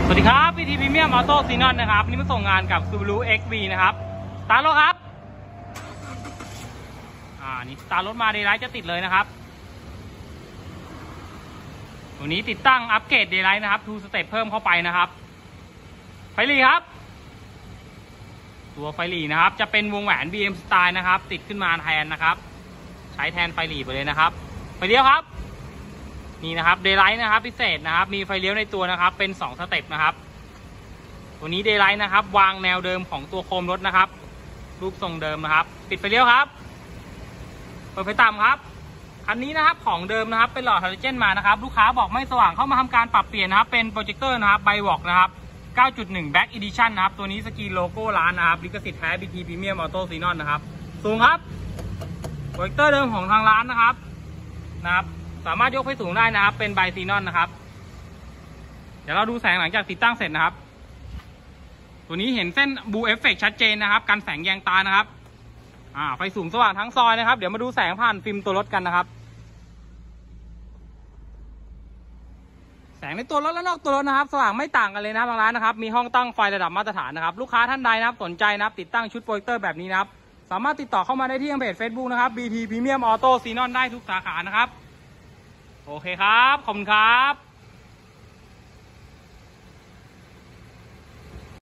สวัสดีครับพีทีพรีเมียมออโต้ซีนอนนะครับนี่มาส่งงานกับ Subaru XV นะครับสตาร์ทรถครับนี่สตาร์ทรถมาเดย์ไลท์จะติดเลยนะครับตัวนี้ติดตั้งอัปเกรดเดย์ไลท์นะครับ2 สเต็ปเพิ่มเข้าไปนะครับไฟหลีครับตัวไฟหลีนะครับจะเป็นวงแหวน BM สไตล์นะครับติดขึ้นมาแทนนะครับใช้แทนไฟหลีไปเลยนะครับไฟเลี้ยวครับนี่นะครับเดย์ไลท์นะครับพิเศษนะครับมีไฟเลี้ยวในตัวนะครับเป็น2 สเต็ปนะครับตัวนี้เดย์ไลท์นะครับวางแนวเดิมของตัวโคมรถนะครับรูปทรงเดิมนะครับปิดไฟเลี้ยวครับเปิดไฟต่ำครับคันนี้นะครับของเดิมนะครับเป็นหลอดฮาโลเจนมานะครับลูกค้าบอกไม่สว่างเข้ามาทำการปรับเปลี่ยนนะครับเป็นโปรเจคเตอร์นะครับไบวอกนะครับ 9.1 Black Edition นะครับตัวนี้สกรีนโลโก้ร้านนะครับลิขสิทธิ์แท้ BT Premium Auto Xenon นะครับสูงครับโปรเจคเตอร์เดิมของทางร้านนะครับสามารถยกไฟสูงได้นะครับเป็นไบซีนอนนะครับเดี๋ยวเราดูแสงหลังจากติดตั้งเสร็จนะครับตัวนี้เห็นเส้นบูเอฟเฟกชัดเจนนะครับกันแสงแยงตานะครับไฟสูงสว่างทั้งซอยนะครับเดี๋ยวมาดูแสงผ่านฟิล์มตัวรถกันนะครับแสงในตัวรถและนอกตัวรถนะครับสว่างไม่ต่างกันเลยนะครับทางร้านนะครับมีห้องตั้งไฟระดับมาตรฐานนะครับลูกค้าท่านใดนะครับสนใจนะครับติดตั้งชุดโปรเจคเตอร์แบบนี้นะครับสามารถติดต่อเข้ามาได้ที่เพจ Facebook นะครับ BT Premium Auto Xenon ได้ทุกสาขานะครับโอเคครับขอบคุณครับ